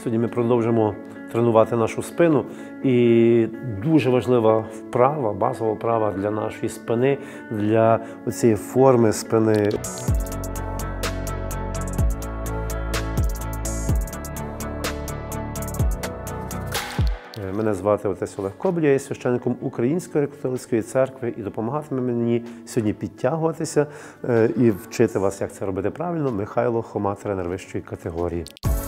Сьогодні ми продовжимо тренувати нашу спину. І дуже важлива вправа, базова вправа для нашої спини, для цієї форми спини. Мене звати отець Олег Кобиль, я є священником Української греко-католицької церкви і допомагатиме мені сьогодні підтягуватися і вчити вас, як це робити правильно, Михайло Хома, тренер вищої категорії.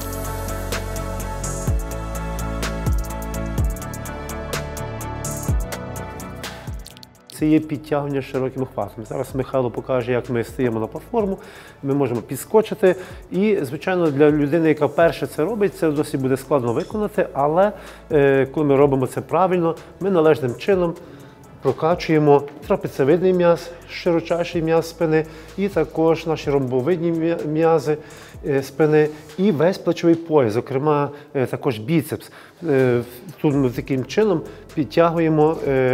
Це є підтягування широким охватом. Зараз Михайло покаже, як ми стаємо на платформу, ми можемо підскочити. І, звичайно, для людини, яка вперше це робить, це досить буде складно виконати, але коли ми робимо це правильно, ми належним чином прокачуємо трапецевидний м'яз, широчайший м'яз спини, і також наші ромбовидні м'язи спини, і весь плечовий пояс, зокрема також біцепс. Тут ми таким чином підтягуємо.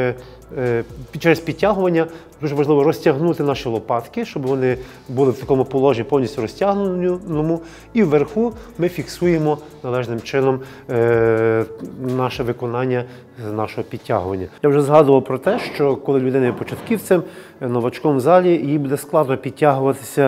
Через підтягування дуже важливо розтягнути наші лопатки, щоб вони були в такому положенні повністю розтягненому. І вверху ми фіксуємо належним чином наше виконання нашого підтягування. Я вже згадував про те, що коли людина є початківцем, новачком в залі, їй буде складно підтягуватися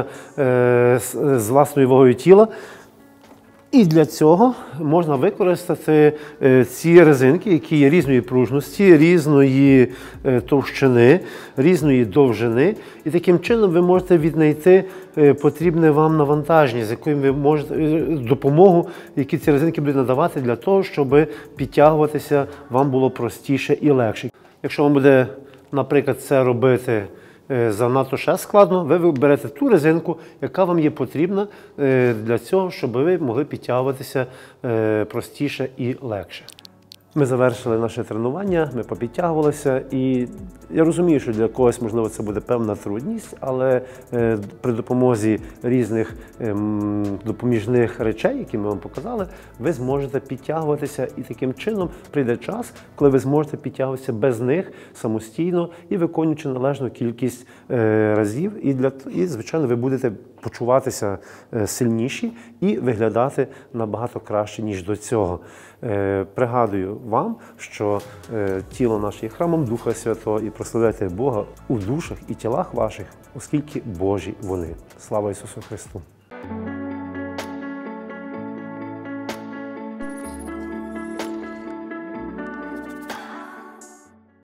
з власною вагою тіла. І для цього можна використати ці резинки, які є різної пружності, різної товщини, різної довжини. І таким чином ви можете віднайти потрібне вам навантаження, з яким ви можете допомогу, які ці резинки будуть надавати для того, щоб підтягуватися вам було простіше і легше. Якщо вам буде, наприклад, це робити занадто ще складно, ви берете ту резинку, яка вам є потрібна для цього, щоб ви могли підтягуватися простіше і легше. Ми завершили наше тренування, ми попідтягувалися, і я розумію, що для когось, можливо, це буде певна трудність, але при допомозі різних допоміжних речей, які ми вам показали, ви зможете підтягуватися, і таким чином прийде час, коли ви зможете підтягуватися без них самостійно і виконуючи належну кількість разів, і звичайно, ви будете почуватися сильніші і виглядати набагато краще, ніж до цього. Пригадую вам, що тіло наше є храмом Духа Святого, і прославляйте Бога у душах і тілах ваших, оскільки Божі вони. Слава Ісусу Христу!